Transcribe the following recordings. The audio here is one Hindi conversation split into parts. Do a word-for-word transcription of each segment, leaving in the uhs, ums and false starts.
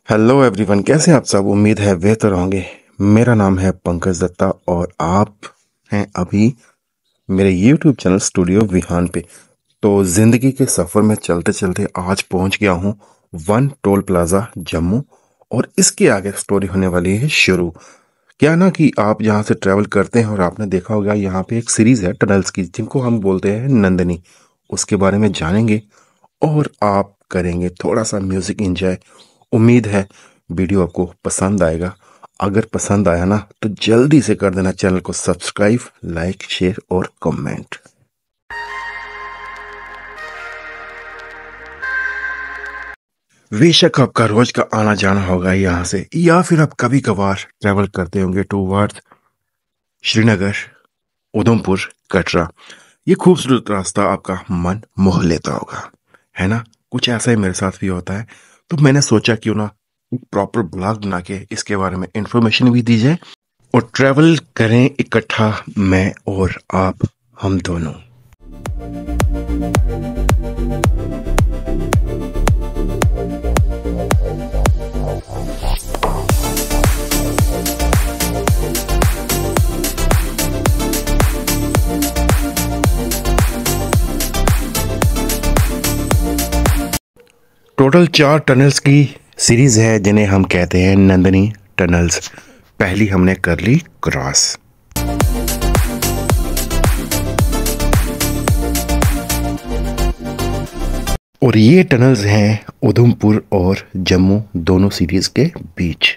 हेलो एवरीवन, कैसे हैं आप सब। उम्मीद है बेहतर होंगे। मेरा नाम है पंकज दत्ता और आप हैं अभी मेरे यूट्यूब चैनल स्टूडियो विहान पे। तो ज़िंदगी के सफ़र में चलते चलते आज पहुंच गया हूं वन टोल प्लाज़ा जम्मू। और इसके आगे स्टोरी होने वाली है शुरू। क्या ना कि आप यहाँ से ट्रैवल करते हैं और आपने देखा होगा यहाँ पे एक सीरीज़ है टनल्स की जिनको हम बोलते हैं नंदनी। उसके बारे में जानेंगे और आप करेंगे थोड़ा सा म्यूज़िक एंजॉय। उम्मीद है वीडियो आपको पसंद आएगा। अगर पसंद आया ना तो जल्दी से कर देना चैनल को सब्सक्राइब, लाइक, शेयर और कमेंट। बेशक आपका रोज का आना जाना होगा यहाँ से, या फिर आप कभी कभार ट्रैवल करते होंगे टूवर्ड श्रीनगर, उधमपुर, कटरा। ये खूबसूरत रास्ता आपका मन मोह लेता होगा, है ना। कुछ ऐसा ही मेरे साथ भी होता है। तो मैंने सोचा क्यों ना एक प्रॉपर ब्लॉग बना के इसके बारे में इंफॉर्मेशन भी दी जाए और ट्रैवल करें इकट्ठा, मैं और आप, हम दोनों। टोटल चार टनल्स की सीरीज है जिन्हें हम कहते हैं नंदनी टनल्स। पहली हमने कर ली क्रॉस। और ये टनल्स हैं उधमपुर और जम्मू दोनों सीरीज के बीच।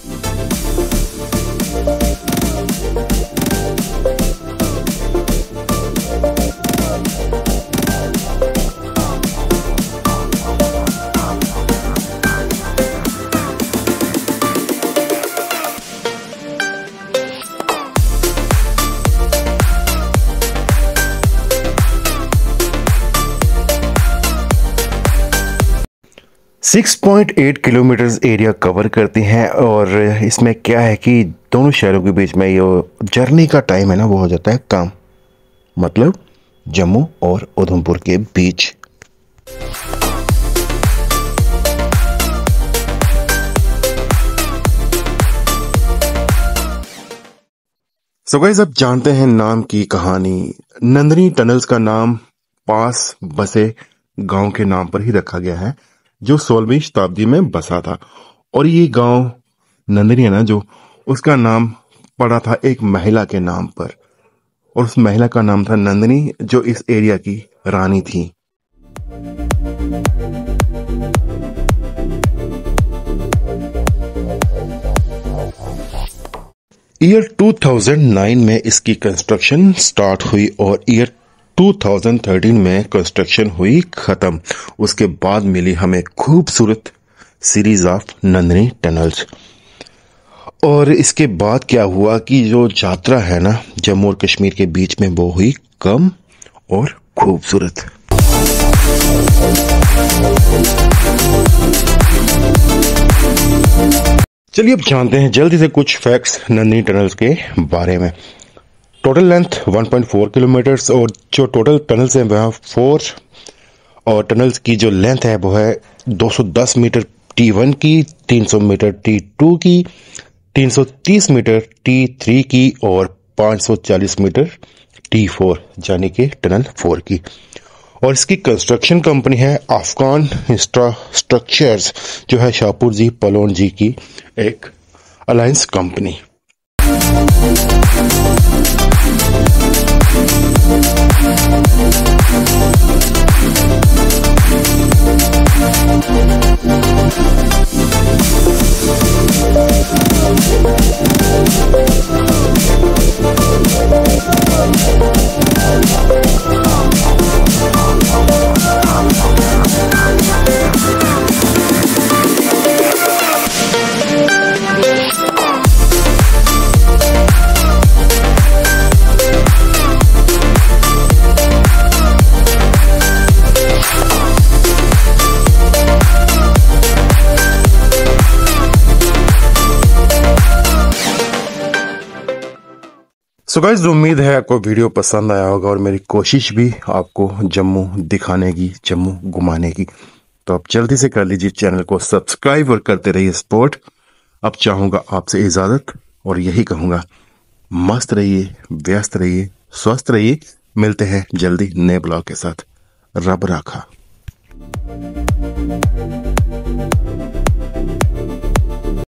Six point eight kilometres area cover करती हैं। और इसमें क्या है कि दोनों शहरों के बीच में ये जर्नी का टाइम है ना वो हो जाता है कम, मतलब जम्मू और उधमपुर के बीच। सो गाइस, अब जानते हैं नाम की कहानी। नंदनी टनल्स का नाम पास बसे गांव के नाम पर ही रखा गया है जो सोलहवीं शताब्दी में बसा था। और ये गांव नंदनी है ना जो, उसका नाम पड़ा था एक महिला के नाम पर, और उस महिला का नाम था नंदनी जो इस एरिया की रानी थी। ईयर टू थाउजेंड नाइन में इसकी कंस्ट्रक्शन स्टार्ट हुई और ईयर टू थाउजेंड थर्टीन में कंस्ट्रक्शन हुई खत्म। उसके बाद मिली हमें खूबसूरत सीरीज ऑफ नंदनी टनल्स। और इसके बाद क्या हुआ कि जो यात्रा है ना जम्मू और कश्मीर के बीच में वो हुई कम और खूबसूरत। चलिए अब जानते हैं जल्दी से कुछ फैक्ट्स नंदनी टनल्स के बारे में। Total length one point four kilometres और जो टोटल टनल्स हैं वह फोर, और टनल्स की जो लेंथ है वो है दो सौ दस मीटर टी वन की, तीन सौ मीटर टी टू की, तीन सौ तीस मीटर टी थ्री की और पाँच सौ चालीस मीटर टी फोर यानी कि टनल फोर की। और इसकी कंस्ट्रक्शन कंपनी है अफगान इंफ्रास्ट्रक्चर्स जो है शाहपुर जी पलोन जी की एक अलायंस कंपनी। सो गाइस, उम्मीद है आपको वीडियो पसंद आया होगा और मेरी कोशिश भी आपको जम्मू दिखाने की, जम्मू घुमाने की। तो आप जल्दी से कर लीजिए चैनल को सब्सक्राइब और करते रहिए सपोर्ट। अब चाहूंगा आपसे इजाजत और यही कहूंगा, मस्त रहिए, व्यस्त रहिए, स्वस्थ रहिए। मिलते हैं जल्दी नए ब्लॉग के साथ। रब राखा।